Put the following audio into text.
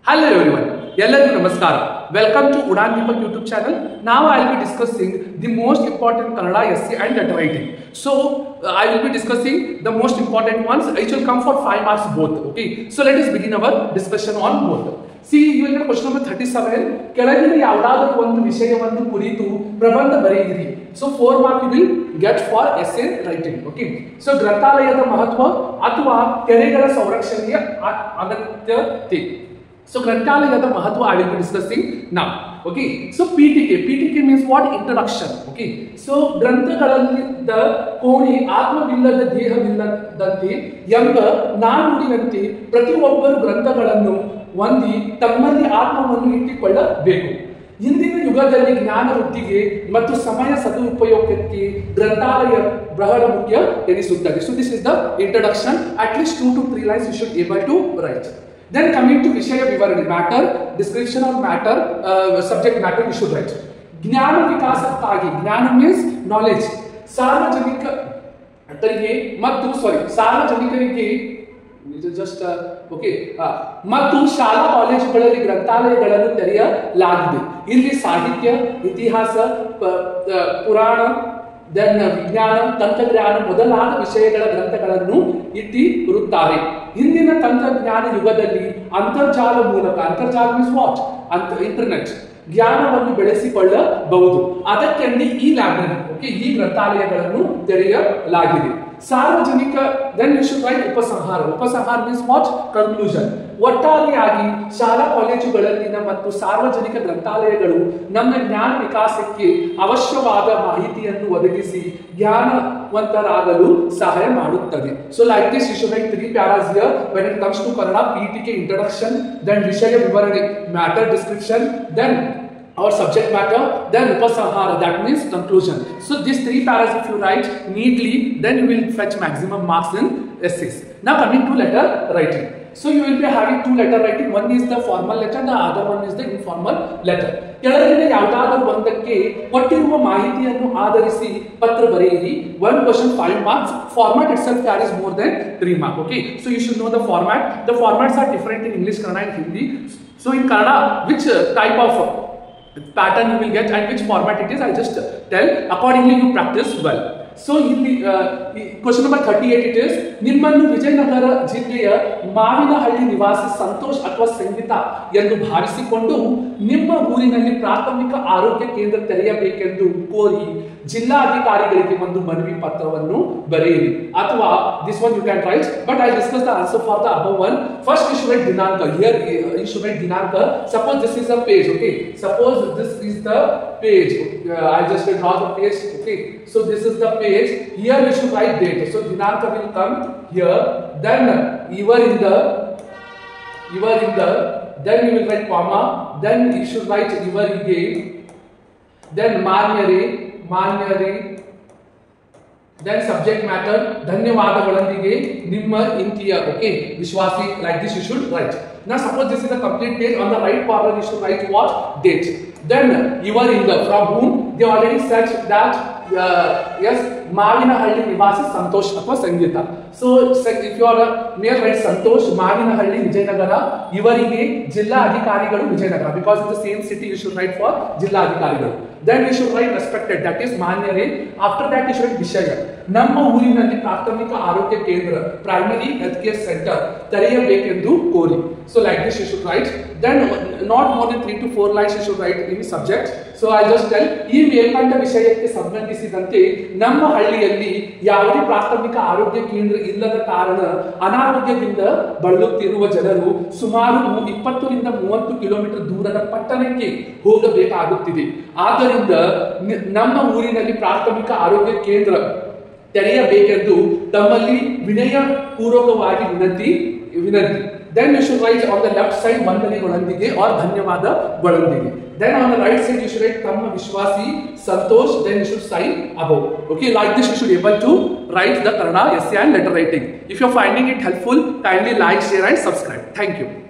Hello everyone, ಎಲ್ಲರಿಗೂ ನಮಸ್ಕಾರ. Welcome to Udan Deepak YouTube channel. Now I will be discussing the most important Kannada essay and letter writing. So I will be discussing the most important ones. It will come for 5 marks both. Okay. So let us begin our discussion on both. See, you will get question number 37. ಕೆಳಗಿನ ಯಾವುದಾದರೂ ಒಂದು ವಿಷಯವನ್ನು ಕುರಿತು ಪ್ರಬಂಧ ಬರೆಯಿರಿ. So 4 marks you will get for essay writing. Okay. So ಗ್ರಂಥಾಲಯದ ಮಹತ್ವ ಅಥವಾ ಕೆರೆಗಳ ಸಂರಕ್ಷಣೆಯ ಅಗತ್ಯತೆ. So Grantalayada Mahatva I will be discussing now. Okay. So PTK means what? Introduction. Okay. So Granthagalallida Koni Atmavillada Dehavilladante ಎಂಬ ನಾನುಡಿಯಂತೆ ಪ್ರತಿಯೊಬ್ಬರು ಗ್ರಂಥಗಳನ್ನು ಹೊಂದಿ ತಮ್ಮಲ್ಲಿ ಆತ್ಮವನ್ನು ಇಟ್ಟುಕೊಳ್ಳಬೇಕು. ಇಂದಿನ ಯುಗದಲ್ಲಿ ಜ್ಞಾನ ವೃದ್ಧಿಗೆ ಮತ್ತು ಸಮಯ ಸದುಪಯೋಗಕ್ಕೆ ಗ್ರಂಥಾಲಯ ಬಹಳ ಮುಖ್ಯ ಎನಿಸುತ್ತದೆ. So this is the introduction. At least 2 to 3 lines you should be able to write. Then coming to Vishaya Vivarani, matter, description of matter, subject matter you should write. Jnana Vikasakagi, Jnana means knowledge. Sarvajanikariga ಮತ್ತು ಸಾರ್ವಜನಿಕರಿಗೆ just okay ಮತ್ತು ಶಾಲಾ ಕಾಲೇಜುಗಳಲ್ಲಿ ಗ್ರಂಥಾಲಯಗಳನ್ನು ತೆರೆಯಲಾಗಿದೆ. ಇಲ್ಲಿ ಸಾಹಿತ್ಯ, ಇತಿಹಾಸ, ಪುರಾಣ, ವಿಜ್ಞಾನ, ತಂತ್ರಜ್ಞಾನ ಮೊದಲಾದ ವಿಷಯಗಳ ಗ್ರಂಥಗಳನ್ನು ಇಟ್ಟಿರುತ್ತಾರೆ. ಹಿಂದಿನ ತಂತ್ರಜ್ಞಾನ ಯುಗದಲ್ಲಿ ಅಂತರ್ಜಾಲ ಮೂಲಕ, ಅಂತರ್ಜಾಲ ಮೀನ್ಸ್ ವಾಟ್, ಇಂಟರ್ನೆಟ್, ಜ್ಞಾನವನ್ನು ಬೆಳೆಸಿಕೊಳ್ಳಬಹುದು. ಅದಕ್ಕೆಂದೇ ಈ ಲೈಬ್ರರಿ, ಓಕೆ, ಈ ಗ್ರಂಥಾಲಯಗಳನ್ನು ತೆರೆಯಲಾಗಿದೆ. ಸಾರ್ವಜನಿಕ, ದೆನ್ ಯು ಶುಡ್ ರೈಟ್ ಉಪಸಂಹಾರ. ಉಪಸಂಹಾರ ಮೀನ್ಸ್ ವಾಟ್, ಕನ್ಕ್ಲೂಷನ್. ಒಟ್ಟಾರೆಯಾಗಿ ಶಾಲಾ ಕಾಲೇಜುಗಳಲ್ಲಿನ ಮತ್ತು ಸಾರ್ವಜನಿಕ ಗ್ರಂಥಾಲಯಗಳು ನಮ್ಮ ಜ್ಞಾನ ವಿಕಾಸಕ್ಕೆ ಅವಶ್ಯವಾದ ಮಾಹಿತಿಯನ್ನು ಒದಗಿಸಿ ಜ್ಞಾನವಂತರಾಗಲು ಸಹಾಯ ಮಾಡುತ್ತದೆ. So like this you should write 3 paras here when it comes to Kannada. PTK introduction, then Vishaya Vivarani matter description, then our subject matter, then Upasanhara, that means conclusion. So these 3 paras if you write neatly, then you will fetch maximum marks in essays. Now coming to letter writing. So you will be having 2 letter writing. One is the formal letter, the other one is the informal letter. ಕೆಳಗಿನ ಯಾವುದಾದರೂ ಒಂದಕ್ಕೆ ಕೊಟ್ಟಿರುವ ಮಾಹಿತಿಯನ್ನು ಆಧರಿಸಿ ಪತ್ರ ಬರೆಯಿರಿ. 1 question 5 marks. Format itself carries more than 3 marks. Okay. So you should know the format. The formats are different in English, Kannada and Hindi. So in Kannada, which type of pattern you will get and which format it is, I just tell. Accordingly you practice well. So question number 38 it is, ನಿಮ್ಮನ್ನು ವಿಜಯನಗರ ಜಿಲ್ಲೆಯ ಮಾವಿನಹಳ್ಳಿ ನಿವಾಸಿ ಸಂತೋಷ್ ಅಥವಾ ಸಂಗೀತಾ ಎಂದು ಭಾವಿಸಿಕೊಂಡು ನಿಮ್ಮ ಊರಿನಲ್ಲಿ ಪ್ರಾಥಮಿಕ ಆರೋಗ್ಯ ಕೇಂದ್ರ ತೆರೆಯಬೇಕೆಂದು ಕೋರಿ ಜಿಲ್ಲಾಧಿಕಾರಿಗಳಿಗೆ ಒಂದು ಮನವಿ ಪತ್ರವನ್ನು ಬರೆಯಿರಿ. ಅಥವಾ this one you can write, but I discuss the answer for the above one. First you should write dinanka. Here you should write dinanka. Suppose this is a page, okay, suppose this is the page. I just will draw the page, okay. So this is the page. Here we should write date. So dinanka will come here. Then you are in the then you will write comma. Then you should write ಇವರಿಗೆ. Then ಮಾನ್ಯರೇ. Then subject matter, ಧನ್ಯವಾದಗಳೊಂದಿಗೆ ನಿಮ್ಮ ಇಂತಿಯ, okay, ವಿಶ್ವಾಸಿ. Like this you should write. Now suppose this is a complete page. On the right corner you should write what? Date. Then you are in the, from whom they already said that yes, Mavinahalli ನಿವಾಸಿ ಸಂತೋಷ್ ಅಥವಾ ಸಂಗೀತ. So if you are near, write Santosh, Mavinahalli, Vijayanagara, ಇವರಿಗೆ ಜಿಲ್ಲಾ ಅಧಿಕಾರಿಗಳು Vijayanagara, because in the same city you should write for ಜಿಲ್ಲಾ ಅಧಿಕಾರಿಗಳು. Then you should write respected, that is ಮಾನ್ಯರೇ. After that you should write ವಿಷಯ, ನಮ್ಮ ಊರಿನಲ್ಲಿ ಪ್ರಾಥಮಿಕ ಆರೋಗ್ಯ ಕೇಂದ್ರ, ಪ್ರೈಮರಿ ಹೆಲ್ತ್ ಕೇರ್ ಸೆಂಟರ್ ತೆರೆಯಬೇಕೆಂದು ಕೋರಿ. So like this you should write. Then not more than 3 to 4 lines you should write in subject. So I just tell, ಈ ಮೇಲ್ಕಂಡ ವಿಷಯಕ್ಕೆ ಸಂಬಂಧಿಸಿದಂತೆ ನಮ್ಮ ಹಳ್ಳಿಯಲ್ಲಿ ಯಾವುದೇ ಪ್ರಾಥಮಿಕ ಆರೋಗ್ಯ ಕೇಂದ್ರ ಇಲ್ಲದ ಕಾರಣ ಅನಾರೋಗ್ಯದಿಂದ ಬಳಲುತ್ತಿರುವ ಜನರು ಸುಮಾರು 20 ರಿಂದ 30 ಕಿಲೋಮೀಟರ್ ದೂರದ ಪಟ್ಟಣಕ್ಕೆ ಹೋಗಬೇಕಾಗುತ್ತಿದೆ. ಆದ್ದರಿಂದ ನಮ್ಮ ಊರಿನಲ್ಲಿ ಪ್ರಾಥಮಿಕ ಆರೋಗ್ಯ ಕೇಂದ್ರ ತೆರೆಯಬೇಕೆಂದು ತಮ್ಮಲ್ಲಿ ವಿನಯ ಪೂರ್ವಕವಾಗಿ ವಿನಂತಿ. Then you should write on the left side ವಂದನೆಗಳೊಂದಿಗೆ or ಧನ್ಯವಾದಗಳೊಂದಿಗೆ. Then on the right side you should write ತಮ್ಮ ವಿಶ್ವಾಸಿ Santosh. Then you should sign above. Okay, like this you should be able to write the Kannada essay and letter writing. If you are finding it helpful, kindly like, share and subscribe. Thank you.